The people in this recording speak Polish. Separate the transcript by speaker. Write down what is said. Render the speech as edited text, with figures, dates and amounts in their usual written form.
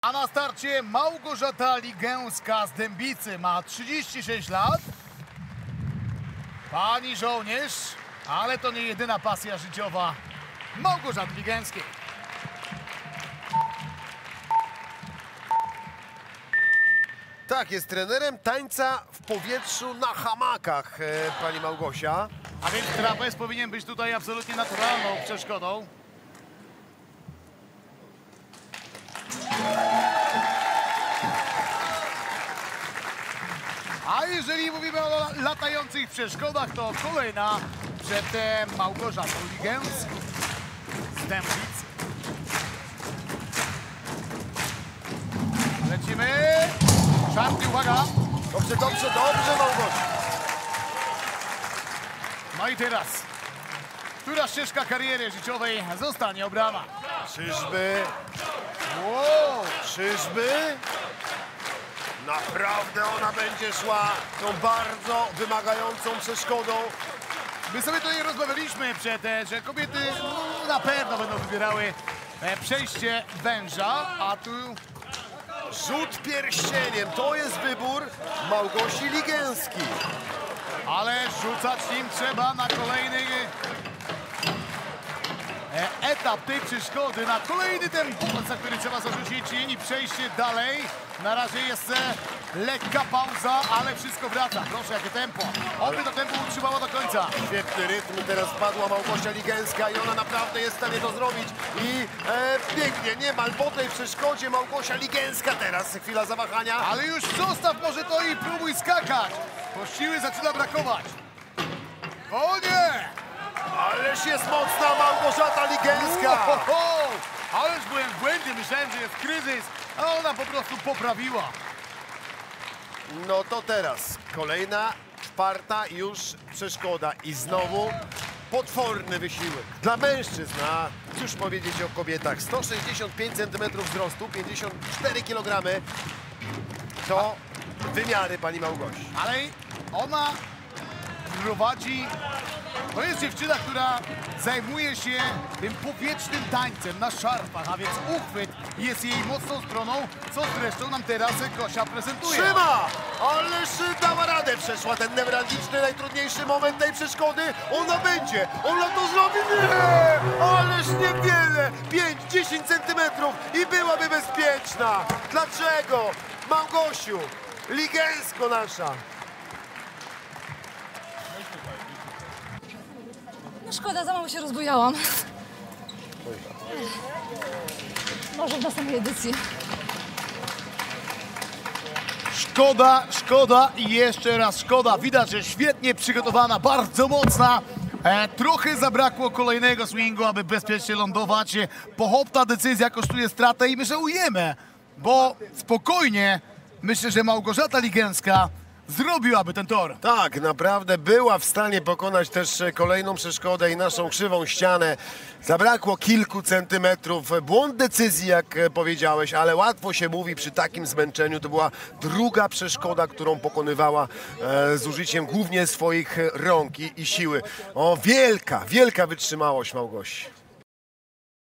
Speaker 1: A na starcie Małgorzata Ligęska z Dębicy, ma 36 lat. Pani żołnierz, ale to nie jedyna pasja życiowa Małgorzaty Ligęskiej.
Speaker 2: Tak, jest trenerem tańca w powietrzu na hamakach, pani Małgosia.
Speaker 1: A więc trapez powinien być tutaj absolutnie naturalną przeszkodą. A jeżeli mówimy o latających przeszkodach, to kolejna przed Małgorzatą Ligęską z Dębic. Lecimy. Szarpnie, uwaga.
Speaker 2: Dobrze, dobrze, dobrze, Małgosia.
Speaker 1: No i teraz, która ścieżka kariery życiowej zostanie obrana?
Speaker 2: Czyżby?
Speaker 1: Wow.
Speaker 2: Czyżby? Naprawdę ona będzie szła tą bardzo wymagającą przeszkodą.
Speaker 1: My sobie tutaj rozmawialiśmy przed, że kobiety na pewno będą wybierały przejście węża, a tu
Speaker 2: Rzut pierścieniem, to jest wybór Małgosi Ligęskiej.
Speaker 1: ale rzucać nim trzeba na kolejny etap tej przeszkody, na kolejny ten punkt, za który trzeba zarzucić i przejście dalej. Na razie jest lekka pauza, ale wszystko wraca. Proszę, jakie tempo. Oby to tempo utrzymała do końca.
Speaker 2: Świetny rytm, teraz padła Małgosia Ligęska i ona naprawdę jest w stanie to zrobić. I pięknie, niemal po tej przeszkodzie Małgosia Ligęska teraz, chwila zawahania.
Speaker 1: Ale już zostaw może to i próbuj skakać, bo siły zaczyna brakować. O nie!
Speaker 2: Ależ jest mocna Małgorzata Ligęska.
Speaker 1: Ależ byłem w błędzie, myślałem, że jest kryzys, a ona po prostu poprawiła.
Speaker 2: No to teraz kolejna, czwarta już przeszkoda i znowu potworny wysiłek. Dla mężczyzn, a cóż powiedzieć o kobietach, 165 cm wzrostu, 54 kg to wymiary pani Małgosi.
Speaker 1: Ale ona prowadzi, to jest dziewczyna, która zajmuje się tym powietrznym tańcem na szarpach, a więc uchwyt jest jej mocną stroną, co zresztą nam teraz Gosia prezentuje.
Speaker 2: Trzyma! Ależ dała radę, przeszła ten newralgiczny, najtrudniejszy moment tej przeszkody. Ona będzie, ona to zrobi, nie! Ależ niewiele, 5-10 centymetrów i byłaby bezpieczna. Dlaczego? Małgosiu, Ligęsko nasza.
Speaker 3: No szkoda, za mało się rozbujałam. Może w następnej edycji.
Speaker 1: Szkoda i jeszcze raz szkoda. Widać, że świetnie przygotowana, bardzo mocna. Trochę zabrakło kolejnego swingu, aby bezpiecznie lądować. Pochopna decyzja kosztuje stratę i my żałujemy, bo spokojnie myślę, że Małgorzata Ligęska zrobiłaby ten tor.
Speaker 2: Tak, naprawdę była w stanie pokonać też kolejną przeszkodę i naszą krzywą ścianę. Zabrakło kilku centymetrów. Błąd decyzji, jak powiedziałeś, ale łatwo się mówi przy takim zmęczeniu. To była druga przeszkoda, którą pokonywała z użyciem głównie swoich rąk i siły. O, wielka, wielka wytrzymałość Małgosi.